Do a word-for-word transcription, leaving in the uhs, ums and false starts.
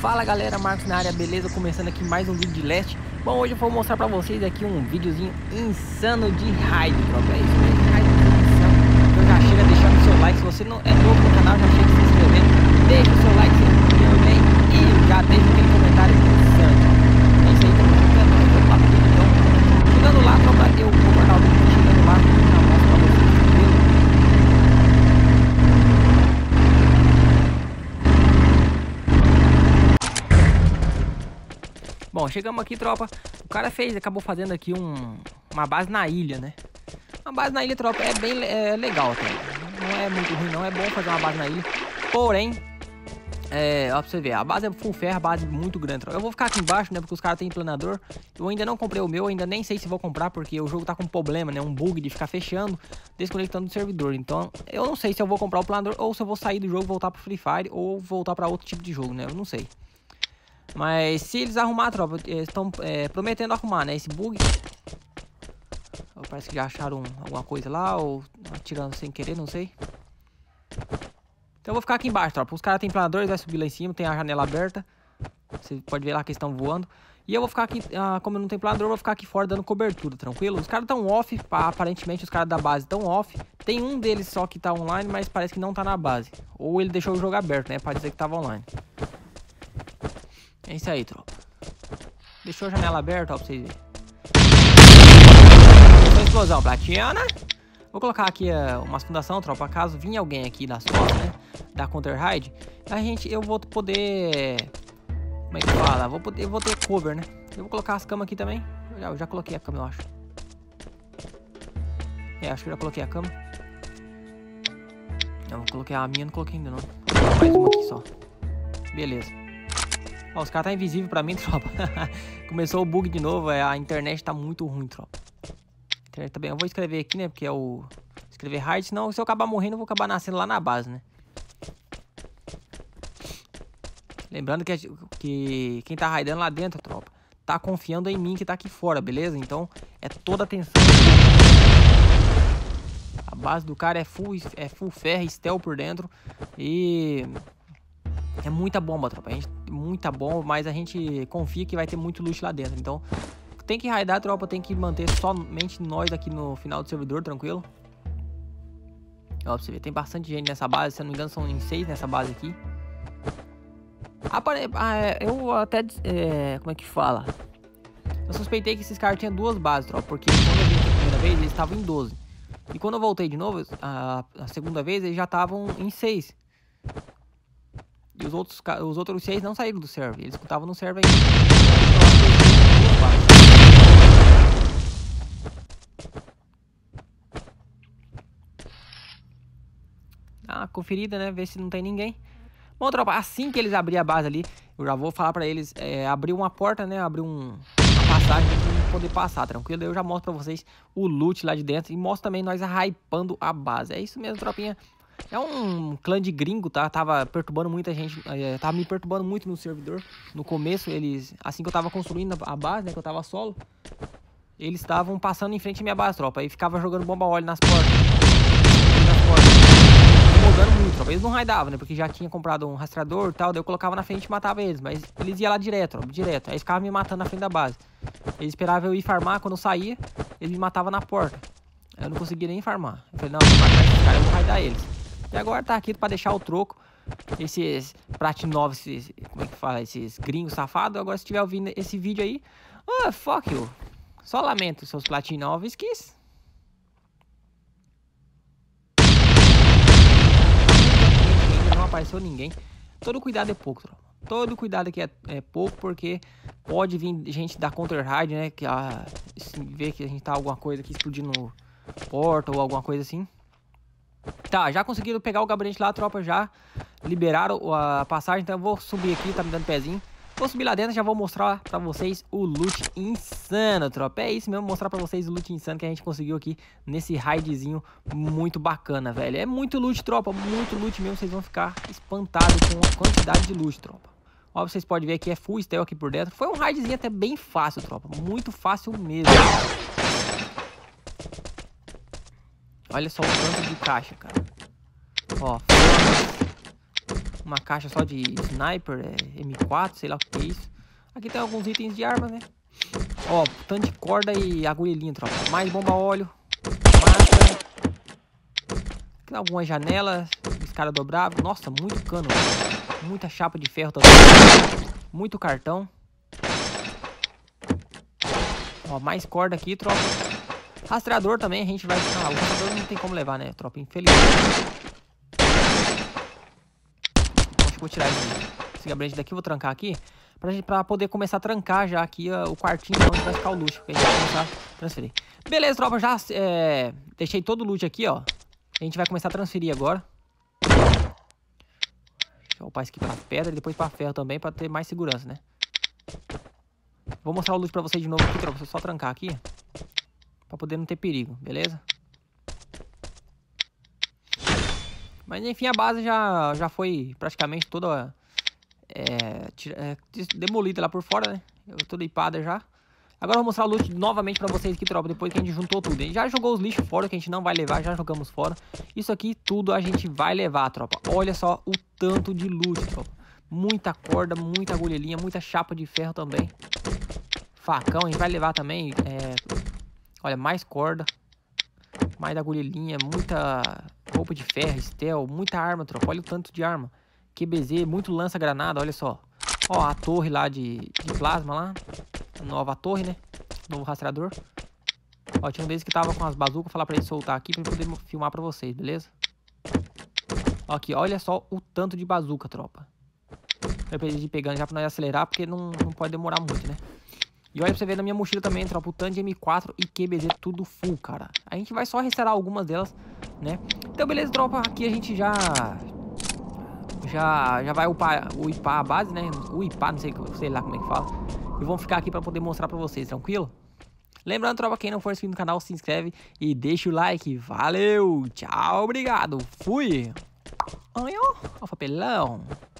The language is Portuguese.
Fala galera, Marcos na área, beleza? Começando aqui mais um vídeo de Leste. Bom, hoje eu vou mostrar pra vocês aqui um videozinho insano de raid, tropa. É isso mesmo, raid insano. Então já chega deixando o seu like, se você não é novo no canal, já chega se inscrevendo. Deixa o seu like também e já deixa aquele comentário insano. É isso aí, tamo chegando, vamos lá pro vídeo então. Chegando lá, tropa, eu vou guardar o vídeo chegando lá, já mostro pra vocês, tranquilo? Bom, chegamos aqui, tropa. O cara fez, acabou fazendo aqui um, uma base na ilha, né? Uma base na ilha, tropa, é bem é, legal, tá? Não é muito ruim, não. É bom fazer uma base na ilha. Porém, é, ó, pra você ver, a base é full ferro, a base muito grande, tropa. Eu vou ficar aqui embaixo, né? Porque os caras têm planador. Eu ainda não comprei o meu, ainda nem sei se vou comprar, porque o jogo tá com um problema, né? Um bug de ficar fechando, desconectando do servidor. Então, eu não sei se eu vou comprar o planador ou se eu vou sair do jogo, voltar pro Free Fire ou voltar pra outro tipo de jogo, né? Eu não sei. Mas se eles arrumar, tropa, eles estão é, prometendo arrumar, né, esse bug. Parece que já acharam alguma coisa lá, ou atirando sem querer, não sei. Então eu vou ficar aqui embaixo, tropa. Os caras têm planadores, vai subir lá em cima, tem a janela aberta. Você pode ver lá que eles estão voando. E eu vou ficar aqui, ah, como não tem planador, eu vou ficar aqui fora dando cobertura, tranquilo? Os caras estão off, pá, aparentemente os caras da base estão off. Tem um deles só que tá online, mas parece que não tá na base. Ou ele deixou o jogo aberto, né, pra dizer que tava online. É isso aí, tropa. Deixou a janela aberta, ó, pra vocês verem. Explosão platina. Vou colocar aqui uh, umas fundação, tropa. Caso vinha alguém aqui da sua, né? Da Counter Raid, a gente, eu vou poder... Como é que fala? Vou poder, eu vou ter cover, né? Eu vou colocar as camas aqui também. Eu já, eu já coloquei a cama, eu acho. É, acho que eu já coloquei a cama. Eu vou colocar a minha, não coloquei ainda não. Vou colocar mais uma aqui só. Beleza. Ó, os caras tá invisível pra mim, tropa. Começou o bug de novo, é, a internet tá muito ruim, tropa. A internet tá bem. Eu vou escrever aqui, né, porque é o... Escrever hard, senão se eu acabar morrendo, eu vou acabar nascendo lá na base, né. Lembrando que, que quem tá raidando lá dentro, tropa, tá confiando em mim que tá aqui fora, beleza? Então, é toda atenção. A base do cara é full, é full ferro, stealth por dentro. E... é muita bomba, tropa. A gente, muita bomba, mas a gente confia que vai ter muito loot lá dentro. Então, tem que raidar, tropa. Tem que manter somente nós aqui no final do servidor, tranquilo. Ó, pra você ver, tem bastante gente nessa base. Se eu não me engano, são em seis nessa base aqui. Apare... Ah, eu até... É, como é que fala? Eu suspeitei que esses caras tinham duas bases, tropa. Porque quando eu vim a primeira vez, eles estavam em doze. E quando eu voltei de novo, a, a segunda vez, eles já estavam em seis. E os outros, os outros seis não saíram do server. Eles estavam no server ainda. Dá uma conferida, né? Ver se não tem ninguém. Bom, tropa, assim que eles abrirem a base ali, eu já vou falar pra eles é, abrir uma porta, né? Abrir um, uma passagem pra poder passar, tranquilo? Eu já mostro pra vocês o loot lá de dentro. E mostro também nós hypando a base. É isso mesmo, tropinha. É um clã de gringo, tá? Tava perturbando muita gente, é, tava me perturbando muito no servidor. No começo, eles, assim que eu tava construindo a base, né, que eu tava solo, eles estavam passando em frente à minha base, tropa. Aí ficava jogando bomba óleo nas portas. Nas portas. Incomodando muito, tropa. Eles não raidavam, né, porque já tinha comprado um rastreador e tal. Daí eu colocava na frente e matava eles. Mas eles iam lá direto, tropa, direto. Aí eles ficavam me matando na frente da base. Eles esperavam eu ir farmar, quando eu saía, eles me matavam na porta. Aí eu não conseguia nem farmar. Eu falei, não, eu vou matar esses caras, eu vou raidar eles. E agora tá aqui pra deixar o troco. Esses platinovos, esses, como é que fala? Esses gringos safados. Agora se tiver ouvindo esse vídeo aí, ah, oh, fuck you. Só lamento, seus platinovos quis. Ainda não apareceu ninguém. Todo cuidado é pouco, tropa. Todo cuidado aqui é, é pouco, porque pode vir gente da Counter Raid, né? Que ah, ver que a gente tá alguma coisa aqui explodindo porta ou alguma coisa assim. Tá, já conseguiram pegar o gabinete lá, tropa, já liberaram a passagem, então eu vou subir aqui, tá me dando pezinho. Vou subir lá dentro, já vou mostrar pra vocês o loot insano, tropa. É isso mesmo, mostrar pra vocês o loot insano que a gente conseguiu aqui nesse raidzinho muito bacana, velho. É muito loot, tropa, muito loot mesmo, vocês vão ficar espantados com a quantidade de loot, tropa. Ó, vocês podem ver que é full stealth aqui por dentro. Foi um raidzinho até bem fácil, tropa, muito fácil mesmo. Olha só o tanto de caixa, cara. Ó. Uma caixa só de sniper, é, M quatro, sei lá o que é isso. Aqui tem alguns itens de armas, né? Ó, tanto de corda e agulhinha, tropa. Mais bomba óleo. Máscara. Aqui tem algumas janelas. Escada dobrável. Nossa, muito cano. Muita chapa de ferro também. Muito cartão. Ó, mais corda aqui, tropa. Rastreador também, a gente vai... Ah, o rastreador não tem como levar, né, tropa? Infelizmente. Acho que vou tirar esse, esse gabinete daqui, vou trancar aqui. Pra, gente, pra poder começar a trancar já aqui uh, o quartinho onde vai ficar o luxo. Que a gente vai começar a transferir. Beleza, tropa, já é, deixei todo o loot aqui, ó. A gente vai começar a transferir agora. Deixa eu upar isso aqui pra pedra e depois pra ferro também, pra ter mais segurança, né? Vou mostrar o loot pra vocês de novo aqui, tropa. Só trancar aqui. Pra poder não ter perigo, beleza? Mas enfim, a base já, já foi praticamente toda é, tira, é, demolida lá por fora, né? Eu tô lipada já. Agora eu vou mostrar o loot novamente pra vocês aqui, tropa. Depois que a gente juntou tudo. A gente já jogou os lixos fora, que a gente não vai levar. Já jogamos fora. Isso aqui tudo a gente vai levar, tropa. Olha só o tanto de loot, tropa. Muita corda, muita agulhinha, muita chapa de ferro também. Facão, a gente vai levar também. É, olha, mais corda. Mais agulhinha, muita roupa de ferro, stealth, muita arma, tropa. Olha o tanto de arma. Q B Z, muito lança-granada, olha só. Ó, a torre lá de, de plasma lá. A nova torre, né? Novo rastreador. Ó, tinha um deles que tava com as bazucas. Vou falar pra ele soltar aqui pra ele poder filmar pra vocês, beleza? Ó, aqui, olha só o tanto de bazuca, tropa. Eu perdi pegando já pra nós acelerar, porque não, não pode demorar muito, né? E olha pra você ver na minha mochila também, tropa, o tanto de M quatro e Q B Z tudo full, cara. A gente vai só restaurar algumas delas, né? Então, beleza, tropa, aqui a gente já... Já, já vai upar, upar a base, né? Upar, não sei, sei lá como é que fala. E vamos ficar aqui pra poder mostrar pra vocês, tranquilo? Lembrando, tropa, quem não for inscrito no canal, se inscreve e deixa o like. Valeu, tchau, obrigado, fui! Olha o papelão.